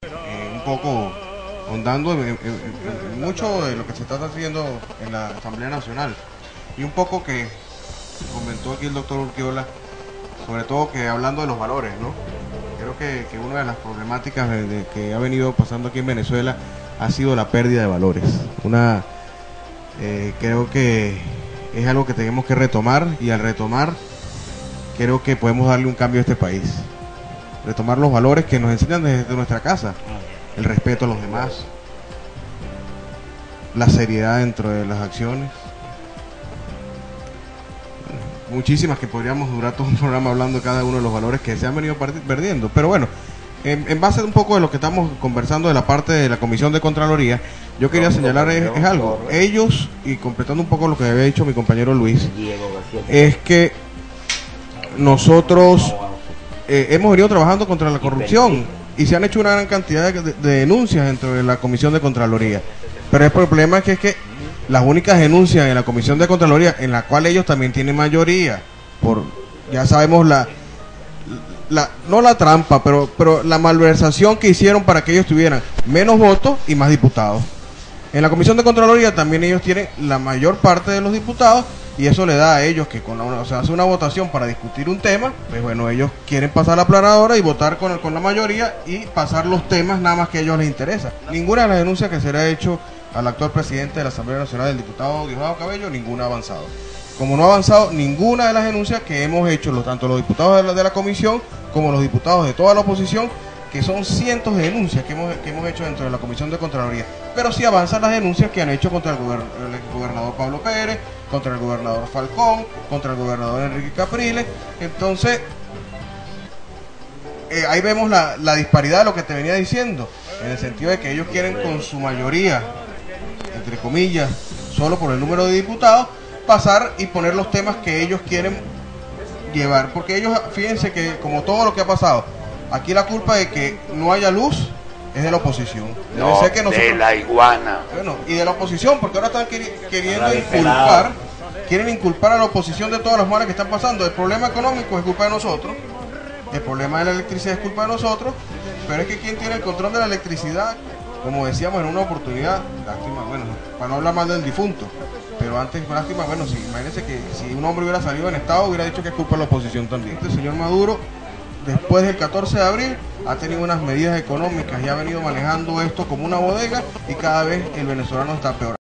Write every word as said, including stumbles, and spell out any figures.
eh, un poco ahondando en, en- en- en mucho de lo que se está haciendo en la Asamblea Nacional y un poco que comentó aquí el doctor Urquiola, sobre todo que hablando de los valores, ¿no? Creo que, que una de las problemáticas de, de que ha venido pasando aquí en Venezuela ha sido la pérdida de valores. Una, eh, creo que es algo que tenemos que retomar y al retomar creo que podemos darle un cambio a este país. Retomar los valores que nos enseñan desde nuestra casa, el respeto a los demás, la seriedad dentro de las acciones. Muchísimas que podríamos durar todo un programa hablando de cada uno de los valores que se han venido perdiendo. Pero bueno, en, en base un poco de lo que estamos conversando de la parte de la Comisión de Contraloría, yo quería señalar es, es algo. Ellos, y completando un poco lo que había dicho mi compañero Luis, es que nosotros eh, hemos venido trabajando contra la corrupción y se han hecho una gran cantidad de, de, de denuncias dentro de la Comisión de Contraloría. Pero el problema es que, es que las únicas denuncias en la Comisión de Contraloría, en la cual ellos también tienen mayoría, por ya sabemos la, la no la trampa, pero, pero la malversación que hicieron para que ellos tuvieran menos votos y más diputados. En la Comisión de Contraloría también ellos tienen la mayor parte de los diputados y eso le da a ellos que con la, o sea, hace una votación para discutir un tema, pues bueno, ellos quieren pasar la aplanadora y votar con, el, con la mayoría y pasar los temas nada más que a ellos les interesa. Ninguna de las denuncias que se le ha hecho al actual presidente de la Asamblea Nacional, el diputado Diosdado Cabello, ninguna ha avanzado. Como no ha avanzado ninguna de las denuncias que hemos hecho, los, tanto los diputados de la, de la comisión como los diputados de toda la oposición, que son cientos de denuncias que hemos, que hemos hecho dentro de la Comisión de Contraloría. Pero sí avanzan las denuncias que han hecho contra el, gober, el gobernador Pablo Pérez, contra el gobernador Falcón, contra el gobernador Enrique Capriles. Entonces, eh, ahí vemos la, la disparidad de lo que te venía diciendo, en el sentido de que ellos quieren con su mayoría, entre comillas, solo por el número de diputados, pasar y poner los temas que ellos quieren llevar. Porque ellos, fíjense que como todo lo que ha pasado, aquí la culpa de que no haya luz es de la oposición. Debe No, ser que nosotros, de la iguana. bueno, y de la oposición, porque ahora están queri queriendo inculpar, quieren inculpar a la oposición de todas las malas que están pasando. El problema económico es culpa de nosotros, el problema de la electricidad es culpa de nosotros, pero es que quien tiene el control de la electricidad, como decíamos en una oportunidad, lástima, bueno, para no hablar mal del difunto, pero antes, lástima, bueno, si, imagínense que si un hombre hubiera salido en estado, hubiera dicho que es culpa de la oposición también. Este señor Maduro, después del catorce de abril, ha tenido unas medidas económicas y ha venido manejando esto como una bodega y cada vez el venezolano está peor.